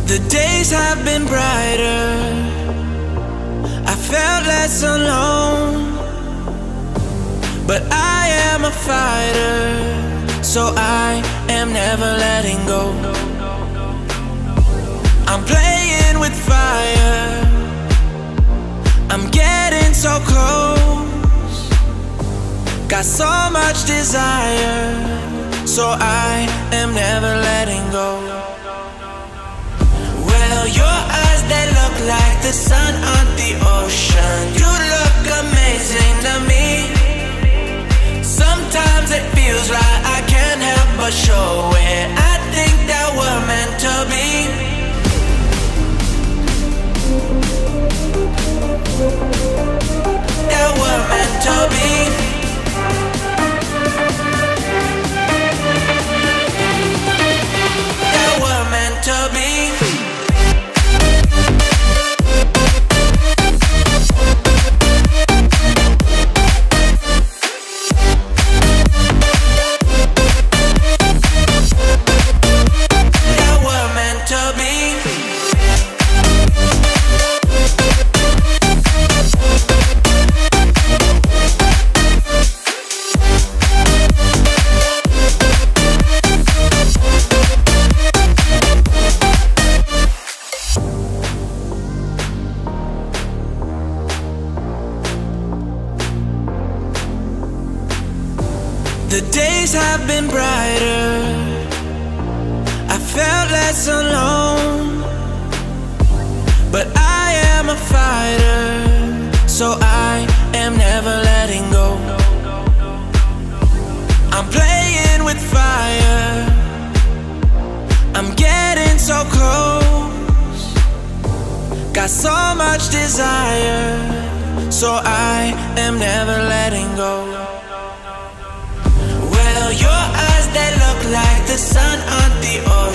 The days have been brighter, I felt less alone. But I am a fighter, so I am never letting go. I'm playing with fire, I'm getting so close. Got so much desire, so I am never letting go. Well, your eyes, they look like the sun on the ocean. You look amazing to me. Sometimes it feels right, I can't help but show it. I think that we're meant to be. That we're meant to be. That we're meant to be. The days have been brighter, I felt less alone. But I am a fighter, so I am never letting go. I'm playing with fire, I'm getting so close. Got so much desire, so I am never letting go. Your eyes, they look like the sun on the ocean.